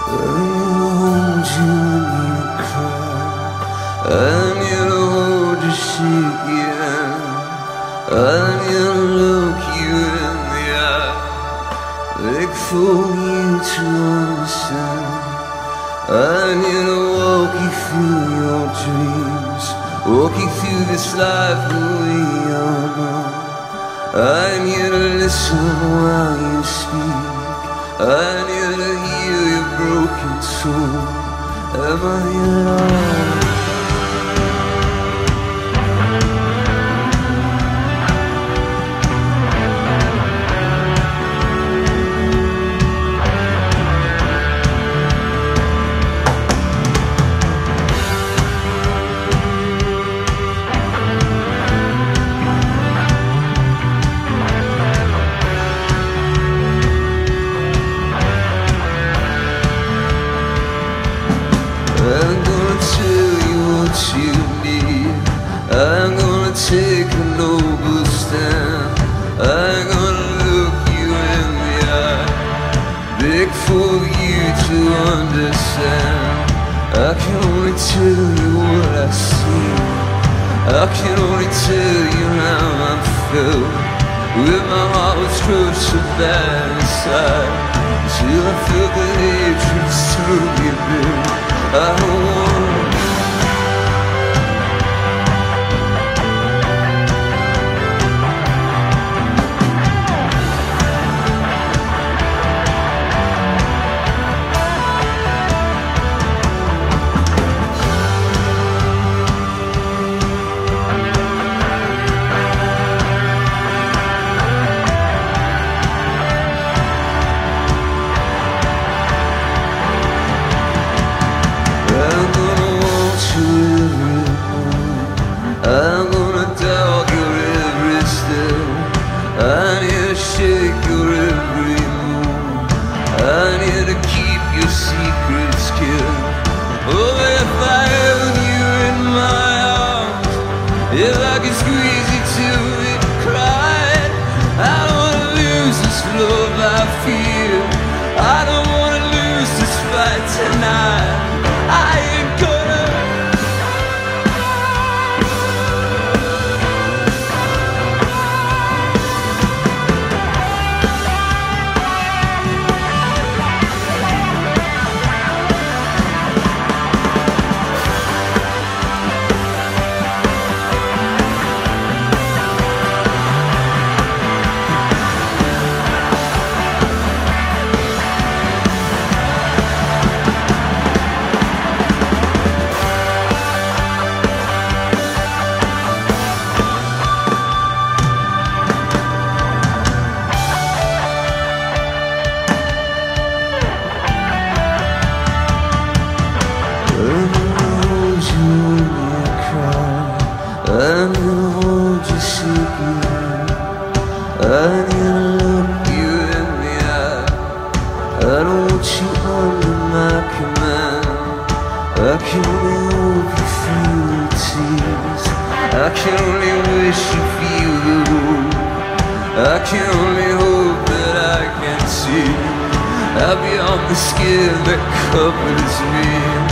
hold you when you cry. I need to hold you, shake your hand. I need to look you in the eye, beg for you to understand. I need to walk you through your dreams, walk you through this life the way you know. I need to listen while you speak. I need to hear your broken soul. Am I alone? I'm gonna tell you what you need. I'm gonna take a noble stand. I'm gonna look you in the eye, beg for you to understand. I can only tell you what I see. I can only tell you how I felt, with my heart was crushed so bad inside, till I felt the hatred slowly build. I don't want I'm gonna dog your every step. I need to shake your every move. I need to keep your secrets kept. Oh, if I held you in my arms, if I could squeeze you till it cried. I don't wanna lose this love I feel. I don't wanna lose this fight tonight. I ain't gonna. I need to hold you, shake your hand. I need to look you in the eye. I don't want you under my command. I can only hope you feel the tears. I can only wish you feel the wound. I can only hope that I can see. I'll be on the skin that covers me.